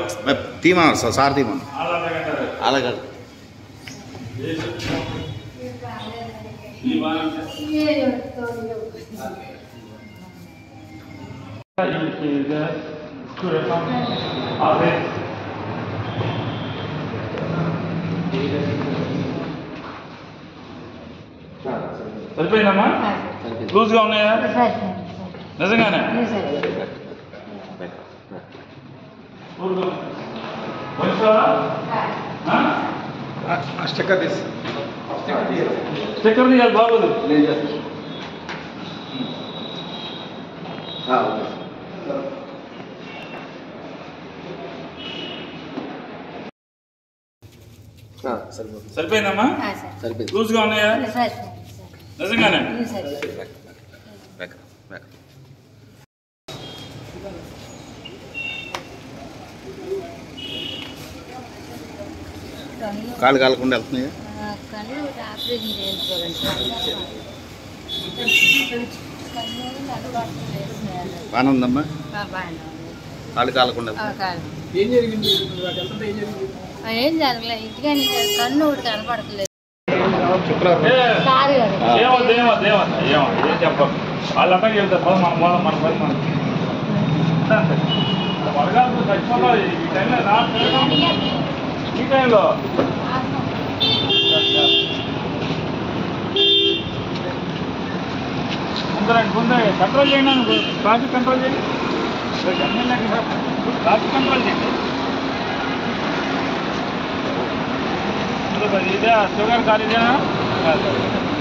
తీమా sir తీమా అలాగే సరిపోయిందమ్మా లూజ్గా ఉన్నాయా నిజంగానే స్టిక్కర్ తీయాలి బాగోదు సరిపోయిందమ్మా లూజ్గా ఉన్నాయా నిజంగానే కాళ్ళు కాలకుండా వెళ్తున్నాయా బాగానే ఉందమ్మా కాళ్ళు కాలకుండా ఏం జరగలేదు ఇంటికి కన్ను ఒకటి కనపడట్లేదు ఏం చెప్పాలి వాళ్ళంతా చెప్తారు మన పని మనకు చచ్చిపోవాలి ఈ టైంలో ముందే కంట్రోల్ చేయండి ట్రాఫిక్ కంట్రోల్ చేయండి ట్రాఫిక్ కంట్రోల్ చేయండి ఇదే షుగర్ ఖాళీదేనా